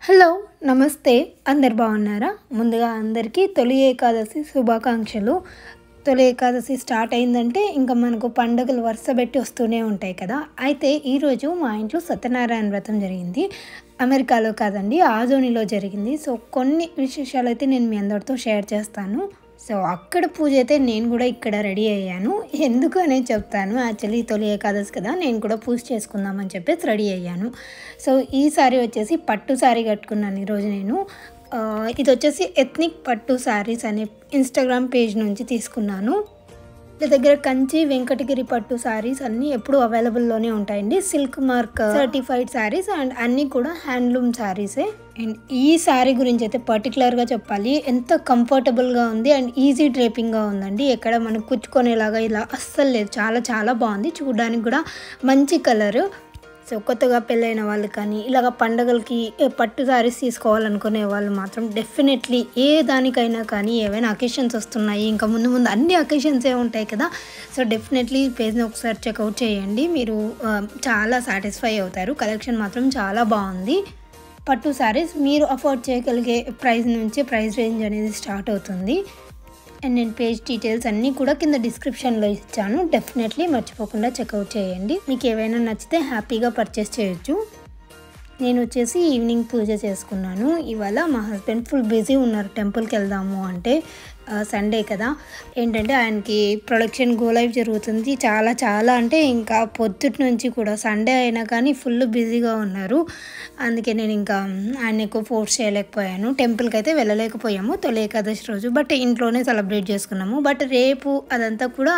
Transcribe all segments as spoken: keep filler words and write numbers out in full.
Hello నమస్తే అందరు బాగున్నారా? ముందుగా అందరికీ తొలి ఏకాదశి శుభాకాంక్షలు. తొలి ఏకాదశి స్టార్ట్ అయిందంటే ఇంకా మనకు పండుగలు వరుసబెట్టి వస్తూనే ఉంటాయి కదా. అయితే ఈరోజు మా ఇంట్లో సత్యనారాయణ వ్రతం జరిగింది. అమెరికాలో కాదండి, ఆజోనిలో జరిగింది. సో కొన్ని విశేషాలు అయితే నేను మీ అందరితో షేర్ చేస్తాను. సో అక్కడ పూజ అయితే నేను కూడా ఇక్కడ రెడీ అయ్యాను. ఎందుకు అనేది చెప్తాను. యాక్చువల్లీ తొలి ఏకాదశి కదా, నేను కూడా పూజ చేసుకుందామని చెప్పేసి రెడీ అయ్యాను. సో ఈ సారీ వచ్చేసి పట్టు సారీ కట్టుకున్నాను ఈరోజు నేను. ఇది వచ్చేసి ఎథ్నిక్ పట్టు శారీస్ అనే ఇన్స్టాగ్రామ్ పేజ్ నుంచి తీసుకున్నాను. నా దగ్గర కంచి వెంకటగిరి పట్టు శారీస్ అన్నీ ఎప్పుడు అవైలబుల్లోనే ఉంటాయండి. Silk mark certified sarees and అన్నీ కూడా హ్యాండ్లూమ్ శారీసే. అండ్ ఈ శారీ గురించి అయితే పర్టికులర్గా చెప్పాలి, ఎంత కంఫర్టబుల్గా ఉంది అండ్ ఈజీ డ్రేపింగ్గా ఉందండి. ఎక్కడ మనకు కుచ్చుకునేలాగా ఇలా అస్సలు లేదు. చాలా చాలా బాగుంది. చూడడానికి కూడా మంచి కలరు. సో కొత్తగా పెళ్ళైన వాళ్ళు కానీ ఇలాగ పండగలకి పట్టు శారీస్ తీసుకోవాలనుకునే వాళ్ళు మాత్రం డెఫినెట్లీ ఏ దానికైనా కానీ ఏవైనా అకేషన్స్ వస్తున్నాయి, ఇంకా ముందు ముందు అన్ని అకేషన్సే ఉంటాయి కదా. సో డెఫినెట్లీ పేజ్ని ఒకసారి చెక్అవుట్ చేయండి, మీరు చాలా సాటిస్ఫై అవుతారు. కలెక్షన్ మాత్రం చాలా బాగుంది. పట్టు శారీస్ మీరు అఫోర్డ్ చేయగలిగే ప్రైస్ నుంచి ప్రైస్ రేంజ్ అనేది స్టార్ట్ అవుతుంది. అండ్ నేను పేజ్ డీటెయిల్స్ అన్నీ కూడా కింద డిస్క్రిప్షన్లో ఇచ్చాను. డెఫినెట్లీ మర్చిపోకుండా చెక్అవుట్ చేయండి. మీకు ఏవైనా నచ్చితే హ్యాపీగా పర్చేస్ చేయొచ్చు. నేను వచ్చేసి ఈవినింగ్ పూజ చేసుకున్నాను. ఇవాళ మా హస్బెండ్ ఫుల్ బిజీ ఉన్నారు. టెంపుల్కి వెళ్దాము అంటే సండే కదా, ఏంటంటే ఆయనకి ప్రొడక్షన్ గో లైవ్ జరుగుతుంది. చాలా చాలా అంటే ఇంకా పొద్దుటి నుంచి కూడా సండే అయినా కానీ ఫుల్ బిజీగా ఉన్నారు. అందుకే నేను ఇంకా ఆయన ఎక్కువ ఫోర్స్ చేయలేకపోయాను. టెంపుల్కి అయితే వెళ్ళలేకపోయాము తొలి ఏకాదశి రోజు, బట్ ఇంట్లోనే సెలబ్రేట్ చేసుకున్నాము. బట్ రేపు అదంతా కూడా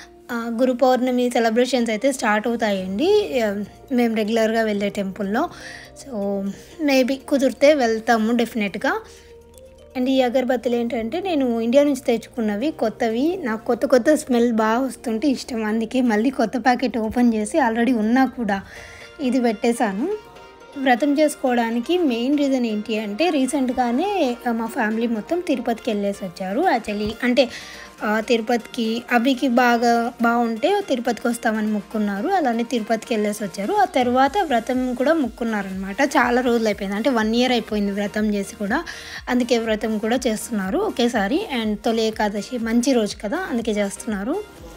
గురు పౌర్ణమి సెలబ్రేషన్స్ అయితే స్టార్ట్ అవుతాయండి మేము రెగ్యులర్గా వెళ్ళే టెంపుల్లో. సో మేబీ కుదిరితే వెళ్తాము డెఫినెట్గా. అండ్ ఈ అగరబత్తులు ఏంటంటే నేను ఇండియా నుంచి తెచ్చుకున్నవి, కొత్తవి. నాకు కొత్త కొత్త స్మెల్ బాగా వస్తుంటే ఇష్టం, అందుకే మళ్ళీ కొత్త ప్యాకెట్ ఓపెన్ చేసి ఆల్రెడీ ఉన్నా కూడా ఇది పెట్టేశాను. వ్రతం చేసుకోవడానికి మెయిన్ రీజన్ ఏంటి అంటే రీసెంట్గానే మా ఫ్యామిలీ మొత్తం తిరుపతికి వెళ్ళేసి వచ్చారు. యాక్చువల్లీ అంటే తిరుపతికి అభికి బాగా బాగుంటే తిరుపతికి వస్తామని మొక్కున్నారు. అలానే తిరుపతికి వెళ్ళేసి వచ్చారు. ఆ తర్వాత వ్రతం కూడా మొక్కున్నారనమాట. చాలా రోజులు అయిపోయింది, అంటే వన్ ఇయర్ అయిపోయింది వ్రతం చేసి కూడా. అందుకే వ్రతం కూడా చేస్తున్నారు ఒకేసారి. అండ్ తొలి ఏకాదశి మంచి రోజు కదా, అందుకే చేస్తున్నారు.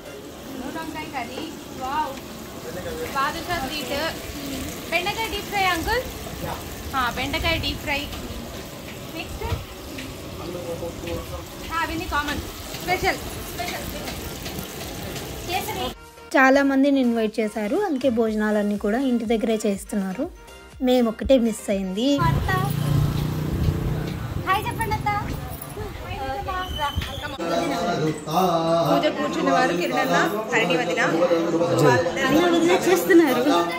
బెండకాయ డీప్ ఫ్రై అంకుల్, బెండకాయ డీప్ ఫ్రై. నెక్స్ట్ అవన్నీ కామన్ స్పెషల్ స్పెషల్. చాలామందిని ఇన్వైట్ చేశారు, అందుకే భోజనాలన్నీ కూడా ఇంటి దగ్గరే చేస్తున్నారు. మేము ఒక్కటే మిస్ అయింది. హాయ్ చెప్పండి అత్త. పూజ కూర్చున్న వారు కిరణ్ హరిణి వదిన వదిన చేస్తున్నారు.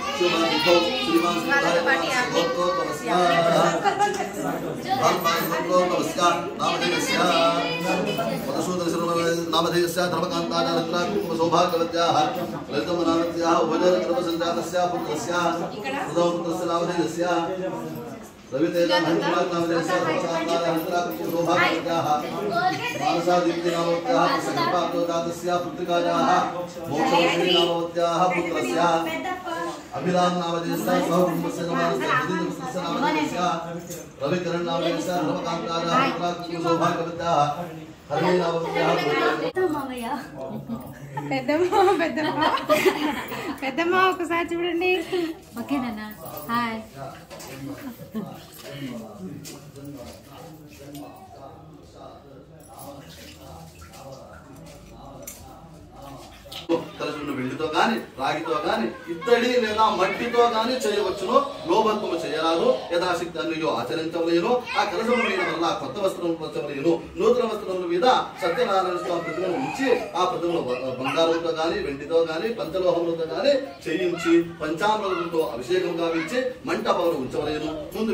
పెద్దమ్మ పెద్దమ్మ పెద్దమ్మ ఒకసారి చూడండి. ఓకేనా? హాయ్. కలిసిన వెండితో గాని రాగితో గాని ఇత్తడి లేదా మట్టితో గాని చేయవచ్చును. లోబత్వము చేయరాదు. యథాశక్తి అన్నియో ఆచరించవలేను. ఆ కలశములైన వల్ల కొత్త వస్త్రం వచ్చవలేను. నూతన వస్త్రముల మీద సత్యనారాయణ స్వామి ప్రతిమను ఉంచి ఆ ప్రతిమను బంగారంతో గాని వెండితో గాని పంచలోహములతో గాని చేయించి పంచామృతంతో అభిషేకం గావించి మంటపమును ఉంచవలేను. ముందు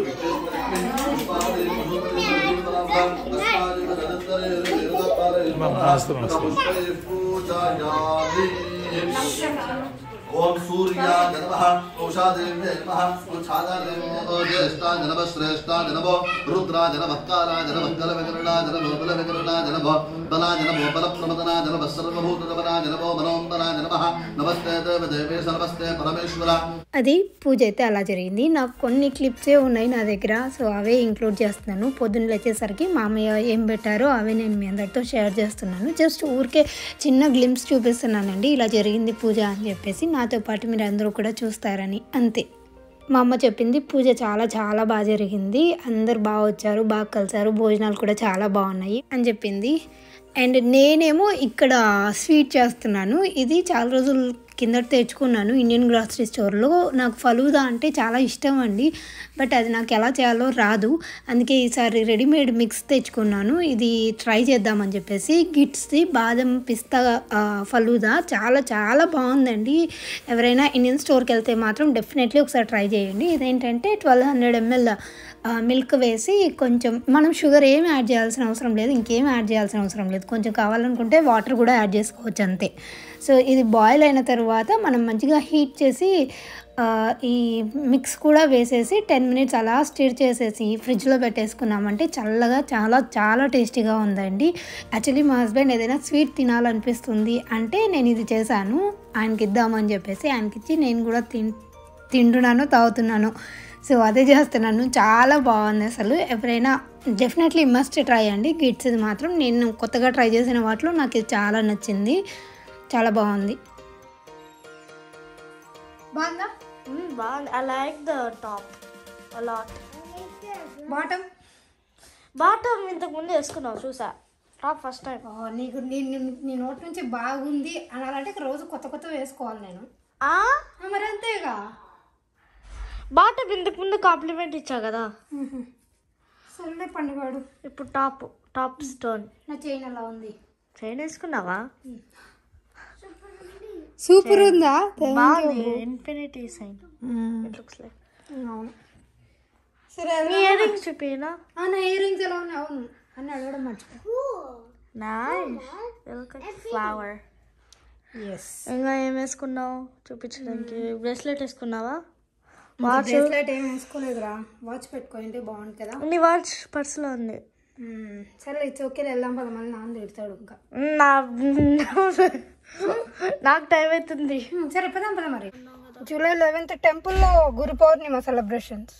ఓం సూర్యాయ నమః ఉషాదేవ్యై నమః ఓం ఛాదాదేవ్యై నమో జ్యేష్ఠాయ నమః శ్రేష్ఠాయ నమో రుద్రాయ నమః కారాయ నమః కలవికరణాయ నమో బలవికరణాయ నమో బలాయ నమో బలప్రమదనాయ నమః సర్వభూతధవనాయ నమో మనోంతరాయ నమః నమస్తే దేవదేవేశ నమస్తే పరమేశ్వర. అది పూజ అయితే అలా జరిగింది. నాకు కొన్ని క్లిప్సే ఉన్నాయి నా దగ్గర, సో అవే ఇంక్లూడ్ చేస్తున్నాను. పొద్దున్న లేచేసరికి మామయ్య ఏం పెట్టారో అవే నేను మీ అందరితో షేర్ చేస్తున్నాను. జస్ట్ ఊరికే చిన్న గ్లిమ్స్ చూపిస్తున్నానండి, ఇలా జరిగింది పూజ అని చెప్పేసి, నాతో పాటు మీరు అందరూ కూడా చూస్తారని, అంతే. మా అమ్మ చెప్పింది పూజ చాలా చాలా బాగా జరిగింది, అందరు బాగా వచ్చారు, బాగా కలిసారు, భోజనాలు కూడా చాలా బాగున్నాయి అని చెప్పింది. అండ్ నేనేమో ఇక్కడ స్వీట్ చేస్తున్నాను. ఇది చాలా రోజుల కిందట తెచ్చుకున్నాను ఇండియన్ గ్రాసరీ స్టోర్లో. నాకు ఫలూదా అంటే చాలా ఇష్టం అండి, బట్ అది నాకు ఎలా చేయాలో రాదు. అందుకే ఈసారి రెడీమేడ్ మిక్స్ తెచ్చుకున్నాను. ఇది ట్రై చేద్దామని చెప్పేసి గిట్స్ది బాదం పిస్తా ఫలూదా చాలా చాలా బాగుందండి. ఎవరైనా ఇండియన్ స్టోర్కి వెళ్తే మాత్రం డెఫినెట్లీ ఒకసారి ట్రై చేయండి. ఇదేంటంటే ట్వెల్వ్ హండ్రెడ్ ఎంఎల్ మిల్క్ వేసి కొంచెం మనం షుగర్ ఏమి యాడ్ చేయాల్సిన అవసరం లేదు, ఇంకేం యాడ్ చేయాల్సిన అవసరం లేదు. కొంచెం కావాలనుకుంటే వాటర్ కూడా యాడ్ చేసుకోవచ్చు అంతే. సో ఇది బాయిల్ అయిన తర్వాత మనం మంచిగా హీట్ చేసి ఈ మిక్స్ కూడా వేసేసి టెన్ మినిట్స్ అలా స్టిర్ చేసేసి ఫ్రిడ్జ్లో పెట్టేసుకున్నామంటే చల్లగా చాలా చాలా టేస్టీగా ఉందండి. యాక్చువల్లీ మా హస్బెండ్ ఏదైనా స్వీట్ తినాలనిపిస్తుంది అంటే నేను ఇది చేశాను, ఆయనకి ఇద్దామని చెప్పేసి ఆయనకి ఇచ్చి నేను కూడా తిన్ తింటున్నాను తాగుతున్నాను. సో అదే చేస్తున్నాను, చాలా బాగుంది అసలు. ఎవరైనా డెఫినెట్లీ మస్ట్ ట్రై అండి. గిట్స్ ఇది మాత్రం నేను కొత్తగా ట్రై చేసిన వాటిలో నాకు ఇది చాలా నచ్చింది, చాలా బాగుంది. బాగుందా? బాగుంది. I like the top a lot. Bottom bottom ఇంతకు ముందు వేసుకున్నావు చూసా, టాప్ ఫస్ట్ టైం. నీకు నేను నీ నోటి నుంచి బాగుంది అనాలంటే రోజు కొత్త కొత్త వేసుకోవాలి నేను, మరి అంతేగా. బాటమ్ ఇంతకు ముందు కాంప్లిమెంట్ ఇచ్చా కదా. సరే పండుగాడు. ఇప్పుడు టాప్ టాప్ స్టోన్. నా చైన్ అలా ఉంది. చైన్ వేసుకున్నావా? సూపర్ ఉందా? బాగుంది. Infinity sign it looks like. అవును. సరే నీ ఇయర్ రింగ్స్ చూపినా? నా ఇయర్ రింగ్స్ ఎలా ఉన్నాయి? అవును అని అడగడం మర్చిపో. Nice. Look like flower. Yes. ఇంకా ఏం వేసుకున్నావు చూపించడానికి? బ్రేస్లెట్ వేసుకున్నావా? బ్రేస్లెట్ ఏం వేసుకోలేదురా, వాచ్ పెట్టుకుంటే బాగుంది కదా. నీ వాచ్ పర్సులో ఉంది. సరే ఇట్స్ ఓకే, వెళ్దాం పద, మళ్ళీ నాన్న తిడతాడు ఇంకా. నాకు టైం అవుతుంది. సరే పదాం పద. మరి జూలై లెవెన్త్ టెంపుల్లో గురు పౌర్ణిమ సెలబ్రేషన్స్.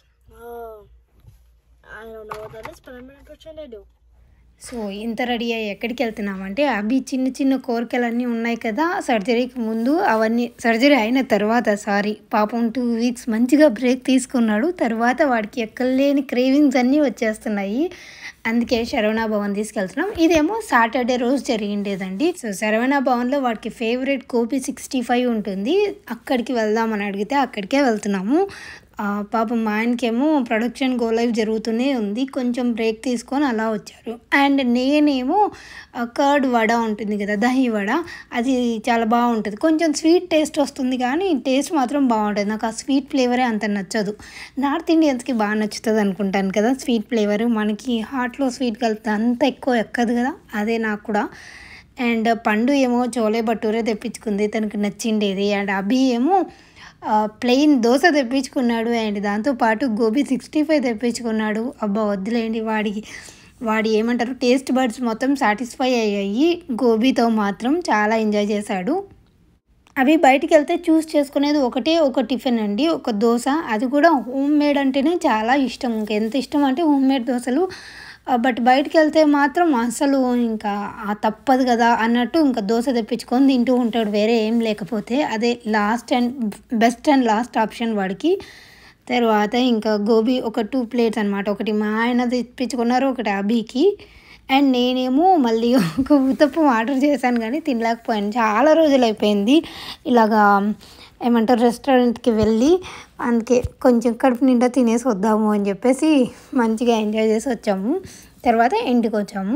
సో ఇంత రెడీ అయ్యి ఎక్కడికి వెళ్తున్నామంటే అవి చిన్న చిన్న కోరికలన్నీ ఉన్నాయి కదా సర్జరీకి ముందు, అవన్నీ సర్జరీ అయిన తర్వాత సారీ పాపం టూ వీక్స్ మంచిగా బ్రేక్ తీసుకున్నాడు. తర్వాత వాడికి ఎక్కలేని క్రేవింగ్స్ అన్నీ వచ్చేస్తున్నాయి. అందుకే శరవణ భవన్ తీసుకెళ్తున్నాం. ఇదేమో సాటర్డే రోజు జరిగిండేదండి. సో శరవణ భవన్లో వాడికి ఫేవరెట్ గోబీ సిక్స్టీ ఫైవ్ ఉంటుంది, అక్కడికి వెళ్దామని అడిగితే అక్కడికే వెళ్తున్నాము. పాపం మా ఆయనకేమో ప్రొడక్షన్ గో లైవ్ జరుగుతూనే ఉంది, కొంచెం బ్రేక్ తీసుకొని అలా వచ్చారు. అండ్ నేనేమో కర్డ్ వడ ఉంటుంది కదా, దహి వడ, అది చాలా బాగుంటుంది. కొంచెం స్వీట్ టేస్ట్ వస్తుంది కానీ టేస్ట్ మాత్రం బాగుంటుంది. నాకు ఆ స్వీట్ ఫ్లేవరే అంత నచ్చదు. నార్త్ ఇండియన్స్కి బాగా నచ్చుతుంది అనుకుంటాను కదా స్వీట్ ఫ్లేవర్. మనకి హాట్లో స్వీట్ కలిపితే అంత ఎక్కువ ఎక్కదు కదా, అదే నాకు కూడా. అండ్ పండు ఏమో చోలే భటూరే తెప్పించుకుంది, తనకు నచ్చిండేది. అండ్ అభి ఏమో ప్లెయిన్ దోశ తెప్పించుకున్నాడు. అండ్ దాంతోపాటు గోబీ సిక్స్టీ ఫైవ్ తెప్పించుకున్నాడు. అబ్బా వద్దులేండి, వాడికి వాడి ఏమంటారు టేస్ట్ బడ్స్ మొత్తం సాటిస్ఫై అయ్యాయి. గోబీతో మాత్రం చాలా ఎంజాయ్ చేశాడు. అవి బయటికి వెళ్తే చూస్ చేసుకునేది ఒకటే ఒక టిఫిన్ అండి, ఒక దోశ. అది కూడా హోమ్ మేడ్ అంటేనే చాలా ఇష్టం, ఇంకా ఎంత ఇష్టం అంటే హోమ్ మేడ్ దోశలు. బట్ బయటికి వెళ్తే మాత్రం అసలు ఇంకా తప్పదు కదా అన్నట్టు ఇంకా దోశ తెప్పించుకొని తింటూ ఉంటాడు, వేరే ఏం లేకపోతే. అదే last and best and last option వాడికి. తర్వాత ఇంకా గోబీ ఒక టూ ప్లేట్స్ అనమాట, ఒకటి మా ఆయన తెప్పించుకున్నారు, ఒకటి అభికి. అండ్ నేనేమో మళ్ళీ ఒక ఉత్తప్పం ఆర్డర్ చేశాను కానీ తినలేకపోయాను, చాలా రోజులు అయిపోయింది ఇలాగా ఏమంటారు రెస్టారెంట్కి వెళ్ళి. అందుకే కొంచెం కడుపు నిండా తినేసి వద్దాము అని చెప్పేసి మంచిగా ఎంజాయ్ చేసి వచ్చాము. తర్వాత ఇంటికి వచ్చాము.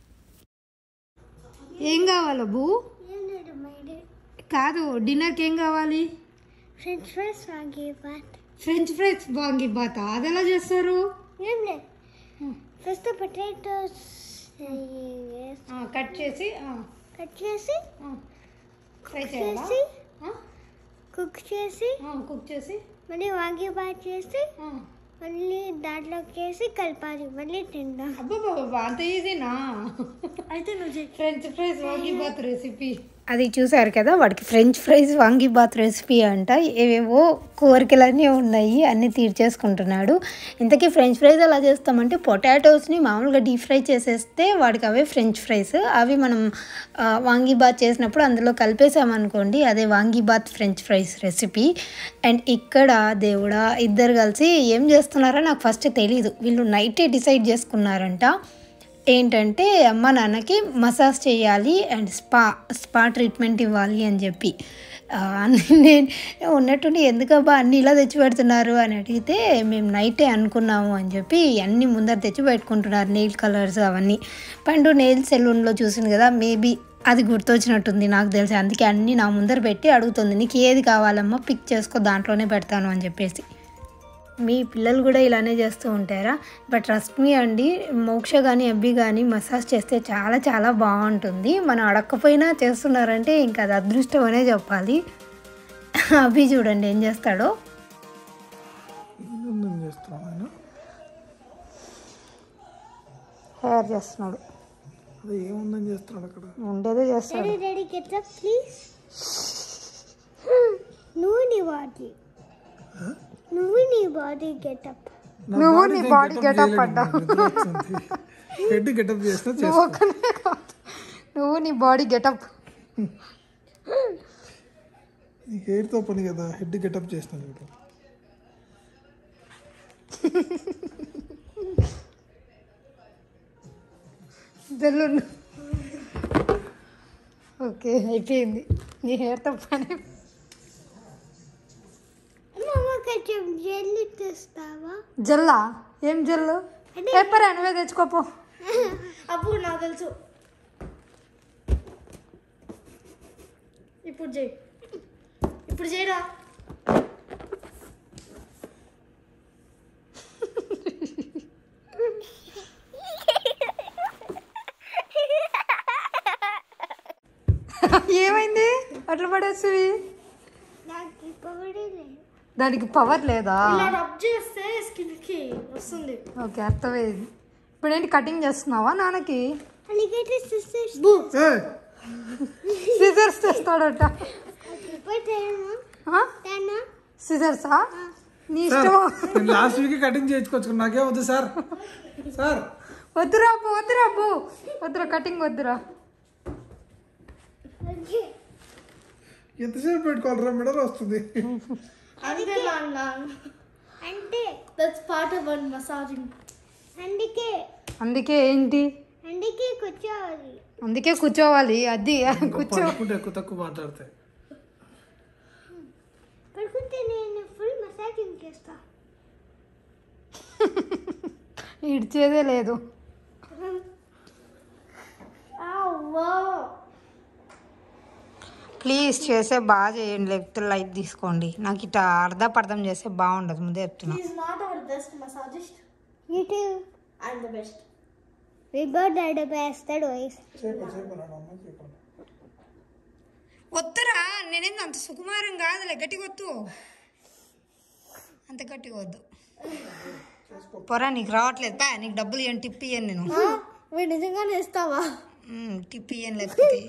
ఏం కావాలి అబ్బు? కాదు, డిన్నర్కి ఏం కావాలి? French fries vangibath. French fries vangibath అది ఎలా చేస్తారు? ఏం లేదు, ఫస్ట్ పొటాటోస్ కట్ చేసి కట్ చేసి ఫ్రై చేయాలా? కుక్ చేసి కుక్ చేసి మళ్ళీ వాంగి బాత్ చేసి మళ్ళీ దాంట్లోకి చేసి కలపాలి మళ్ళీ తిందాం. అబ్బా అంత ఈజీనా? అయితే నువ్వు ఫ్రెంచ్ ఫ్రైస్ వాంగీబాత్ రెసిపీ అది చూసారు కదా, వాడికి ఫ్రెంచ్ ఫ్రైస్ వాంగీబాత్ రెసిపీ అంట. ఏవేవో కోరికలన్నీ ఉన్నాయి, అన్నీ తీర్చేసుకుంటున్నాడు. ఇంతకీ ఫ్రెంచ్ ఫ్రైస్ ఎలా చేస్తామంటే పొటాటోస్ని మామూలుగా డీప్ ఫ్రై చేసేస్తే వాడికి అవే ఫ్రెంచ్ ఫ్రైస్. అవి మనం వాంగీబాత్ చేసినప్పుడు అందులో కలిపేసామనుకోండి, అదే vangibath french fries recipe. And ఇక్కడ దేవుడా ఇద్దరు కలిసి ఏం చేస్తున్నారో నాకు ఫస్ట్ తెలీదు. వీళ్ళు నైటే డిసైడ్ చేసుకున్నారంట ఏంటంటే అమ్మ నాన్నకి మసాజ్ చేయాలి అండ్ స్పా స్పా ట్రీట్మెంట్ ఇవ్వాలి అని చెప్పి. నేను ఉన్నట్టుండి ఎందుకబ్బా అన్నీ ఇలా తెచ్చి పెడుతున్నారు అని అడిగితే మేము నైటే అనుకున్నాము అని చెప్పి అన్నీ ముందర తెచ్చి పెట్టుకుంటున్నారు. నెయిల్ కలర్స్ అవన్నీ. పండు నెయిల్ సెలూన్లో చూసింది కదా, మేబీ అది గుర్తొచ్చినట్టుంది నాకు తెలిసి. అందుకే అన్నీ నా ముందర పెట్టి అడుగుతుంది, నీకు ఏది కావాలమ్మా పిక్ చేసుకో, దాంట్లోనే పెడతాను అని చెప్పేసి. మీ పిల్లలు కూడా ఇలానే చేస్తూ ఉంటారా? బట్ ట్రస్ట్ మీ అండి, మోక్ష కానీ అబ్బి కానీ మసాజ్ చేస్తే చాలా చాలా బాగుంటుంది. మనం అడగకపోయినా చేస్తున్నారంటే ఇంకా అది అదృష్టం అనే చెప్పాలి. అబ్బి చూడండి ఏం చేస్తాడో. హెయిర్ చేస్తున్నాడు, ఉండేదే చేస్తాడు. నువ్వు నీ బాడీ నువ్వు నీ బాడీ గెటప్ నువ్వు నీ బాడీ గెటప్ అడ్డా హెడ్ గెటప్ చేస్తా నువ్వు నీ బాడీ గెటప్. నీ హెయిర్ తో పని కదా, హెడ్ గెటప్ చేస్తా. జల్లు ఓకే అయిపోయింది, నీ హెయిర్తో పని. జల్లు తెస్తావా? జల్లా? ఏం జల్లు? పేపర్ అనువే తెచ్చుకోపో. అప్పుడు నాకు తెలుసు. ఇప్పుడు చేయి, ఇప్పుడు చేయరా. ఏమైంది అట్లా పడేసి? దానికి పవర్ లేదా? ఓకే అర్థమైంది. ఇప్పుడు ఏంటి కటింగ్ చేస్తున్నావా నాన్నకి? సిజర్స్ తెస్తాడట. సిజర్సా? నీ ఇష్టమా? లాస్ట్ వీక్ కటింగ్ చేయించుకోవచ్చు, నాకే వద్దు సార్. సార్ వద్దురా అబ్బు, వద్దురా అబ్బు, వద్దురా కటింగ్ వద్దురా. ఎంతసేపు పెట్టుకోవాలరా, మెడల్ వస్తుంది. అంటే దట్స్ పార్ట్ ఆఫ్ మసాజింగ్. అందుకే అందుకే ఏంటి? అందుకే కూర్చోవాలి. అందుకే కూర్చోవాలి. అది కూర్చో. ఎక్కువ తక్కువ మాట్లాడతాయి. పడుకుంటే నేను ఫుల్ మసాజింగ్ చేస్తా. ఇడ్చేదే లేదు. ప్లీజ్ చేసే బాగా చేయండి, లేకపోతే లైట్ తీసుకోండి. నాకు ఇట్లా అర్థం పర్థం చేస్తే బాగుండదు, ముందే చెప్తున్నా. వద్దురా, నేనేంది అంత సుకుమారం కాదులే, గట్టిగా వద్దు, అంత గట్టిగా వద్దు. పొరా నీకు రావట్లేదు, పా నీకు డబ్బులు ఇవ్వండి, టిప్ ఇయ్యను నేను. నిజంగానే ఇస్తావా? టిప్ ఇయ్యను లేకపోతే.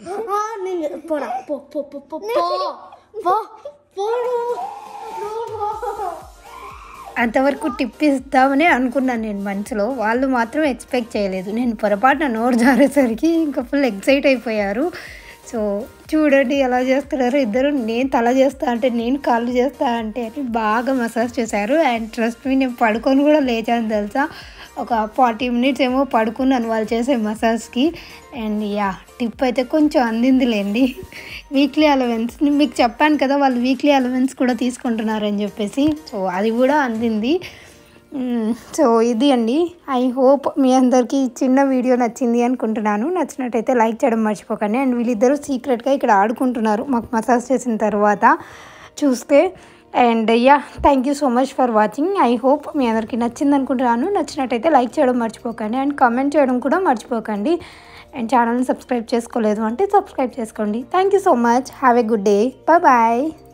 అంతవరకు టిప్ ఇస్తామని అనుకున్నాను నేను మనసులో, వాళ్ళు మాత్రం ఎక్స్పెక్ట్ చేయలేదు. నేను పొరపాటున నోరు జారేసరికి ఇంకా ఫుల్ ఎక్సైట్ అయిపోయారు. సో చూడండి ఎలా చేస్తున్నారు ఇద్దరు. నేను తల చేస్తా అంటే, నేను కాళ్ళు చేస్తా అంటే అని బాగా మసాజ్ చేశారు. అండ్ ట్రస్ట్ మీ, నేను పడుకొని కూడా లేచాను తెలుసా. ఒక ఫార్టీ మినిట్స్ ఏమో పడుకున్నాను వాళ్ళు చేసే మసాజ్కి. అండ్ యా టిప్ అయితే కొంచెం అందిందిలేండి. వీక్లీ అలవెన్స్ మీకు చెప్పాను కదా, వాళ్ళు వీక్లీ అలవెన్స్ కూడా తీసుకుంటున్నారని చెప్పేసి. సో అది కూడా అందింది. సో ఇది అండి. ఐ హోప్ మీ అందరికీ చిన్న వీడియో నచ్చింది అనుకుంటున్నాను. నచ్చినట్టయితే లైక్ చేయడం మర్చిపోకండి. అండ్ వీళ్ళిద్దరూ సీక్రెట్గా ఇక్కడ ఆడుకుంటున్నారు మాకు మసాజ్ చేసిన తర్వాత చూస్తే. And yeah thank you so much for watching. I hope మీ అందరికీ నచ్చింది అనుకుంటున్నాను. నచ్చినట్టయితే లైక్ చేయడం మర్చిపోకండి అండ్ కామెంట్ చేయడం కూడా మర్చిపోకండి. అండ్ ఛానల్ని సబ్స్క్రైబ్ చేసుకోలేదు అంటే సబ్స్క్రైబ్ చేసుకోండి. Thank you so much. Have a good day. Bye bye.